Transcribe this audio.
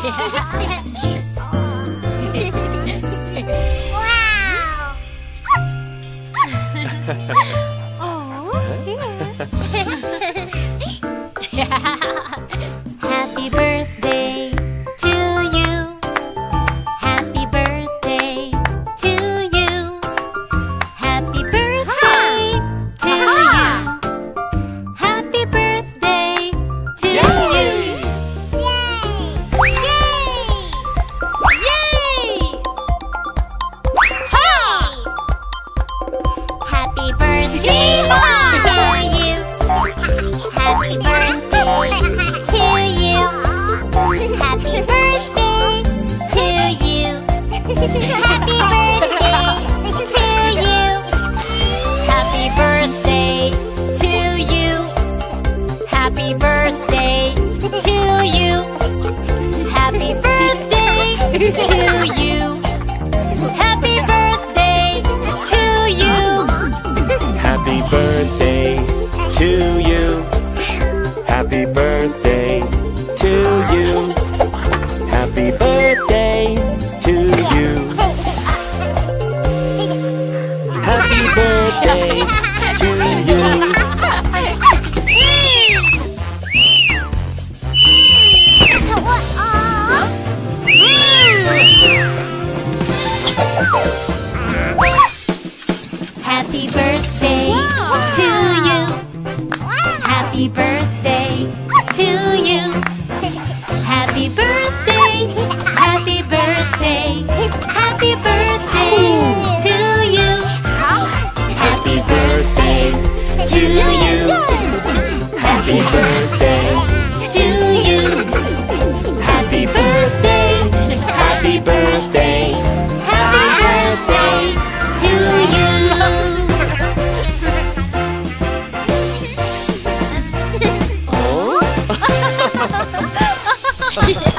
Wow! Happy birthday to you. Happy birthday to you. Happy birthday to you. Happy birthday to you. Yay! Yay! Yay! Ha! Happy birthday to you. Happy birthday to you. Happy birthday to you. Happy birthday to you. Happy birthday to you. Happy birthday to you. Happy birthday to you. Happy birthday to you. Happy birthday to you. Happy birthday to you. Happy birthday to you. Happy birthday to you. Happy birthday to you. Happy birthday to you. Happy birthday. Happy birthday. Happy birthday to you. Happy birthday to you. Happy birthday to you. Happy birthday. Happy birthday. Happy birthday to you. Oh?